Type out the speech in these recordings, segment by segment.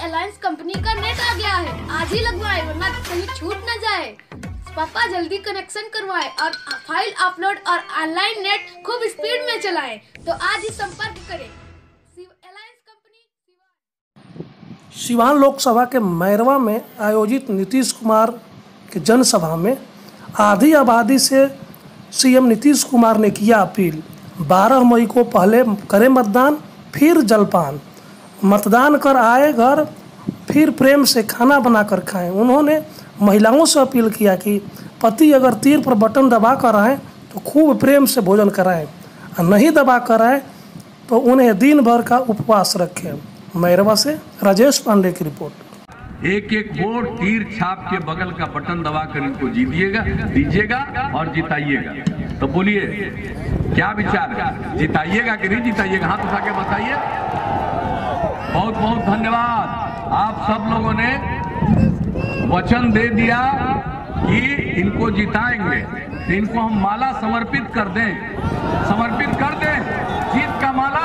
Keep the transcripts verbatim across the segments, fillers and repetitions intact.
Alliance company का net आ गया है, आज ही लगवाए वरना कहीं छूट न जाए। पापा जल्दी कनेक्शन करवाए और फाइल अपलोड और ऑनलाइन नेट खूब स्पीड में चलाएं। तो आज ही संपर्क करें अलायंस कंपनी। सिवान लोकसभा के मैरवा में आयोजित नीतीश कुमार के जनसभा में आधी आबादी से सीएम नीतीश कुमार ने किया अपील, बारह मई को पहले करें मतदान फिर जलपान, मतदान कर आए घर फिर प्रेम से खाना बनाकर खाएं। उन्होंने महिलाओं से अपील किया कि पति अगर तीर पर बटन दबा कर आए तो खूब प्रेम से भोजन कराएं और नहीं दबा कर आए तो उन्हें दिन भर का उपवास रखें। मैरवा से राजेश पांडे की रिपोर्ट। एक एक वोट तीर छाप के बगल का बटन दबाकर इनको जीतिएगा दीजिएगा और जिताइएगा। तो बोलिए क्या विचार है, जिताइएगा कि नहीं जिताइएगा? हाथ उठा के बताइए। बहुत बहुत धन्यवाद। आप सब लोगों ने वचन दे दिया कि इनको जिताएंगे, तो इनको हम माला समर्पित कर दें, समर्पित कर दें जीत का माला।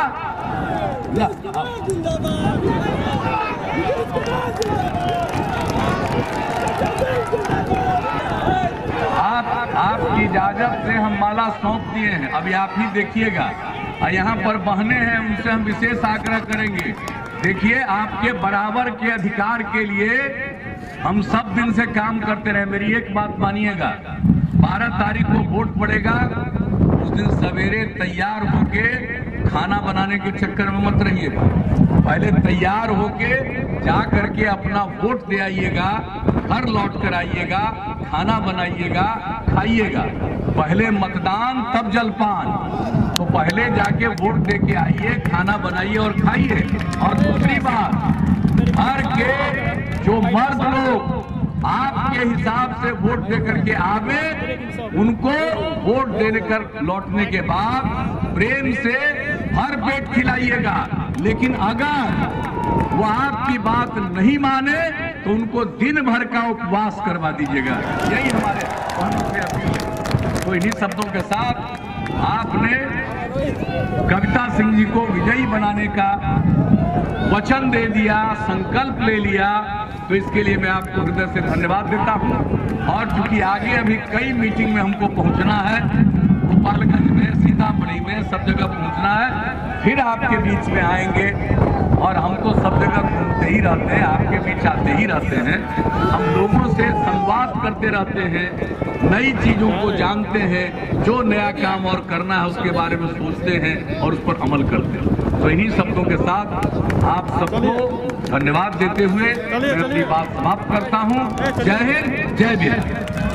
आप आपकी इजाजत से हम माला सौंप दिए हैं, अभी आप ही देखिएगा। यहाँ पर बहने हैं, उनसे हम विशेष आग्रह करेंगे। देखिए, आपके बराबर के अधिकार के लिए हम सब दिन से काम करते रहे। मेरी एक बात मानिएगा, बारह तारीख को वोट पड़ेगा, उस दिन सवेरे तैयार होके खाना बनाने के चक्कर में मत रहिएगा। पहले तैयार होके जा करके अपना वोट दे आइएगा, घर लौट कर आइएगा, खाना बनाइएगा, खाइएगा। पहले मतदान तब जलपान। तो पहले जाके वोट दे के आइए, खाना बनाइए और खाइए। और दूसरी बात, हर के जो मर्द लोग आपके हिसाब से वोट दे करके आवे, उनको वोट देने कर लौटने के बाद प्रेम से हर पेट खिलाइएगा। लेकिन अगर वो आपकी बात नहीं माने तो उनको दिन भर का उपवास करवा दीजिएगा। यही हमारे से अपील है। तो इन्हीं शब्दों के साथ आपने कविता सिंह जी को विजयी बनाने का वचन दे दिया, संकल्प ले लिया, तो इसके लिए मैं आपको हृदय से धन्यवाद देता हूं। और चूंकि आगे अभी कई मीटिंग में हमको पहुंचना है, गोपालगंज में, सीतामढ़ी में, सब जगह पहुंचना है, फिर आपके बीच में आएंगे। और हम तो सब जगह घूमते ही रहते हैं, आपके बीच आते ही रहते हैं, हम लोगों से संवाद करते रहते हैं, नई चीजों को जानते हैं, जो नया काम और करना है उसके बारे में सोचते हैं और उस पर अमल करते हैं। तो इन्हीं शब्दों के साथ आप सबको धन्यवाद देते हुए मैं अपनी बात समाप्त करता हूं। जय हिंद, जय बिहार।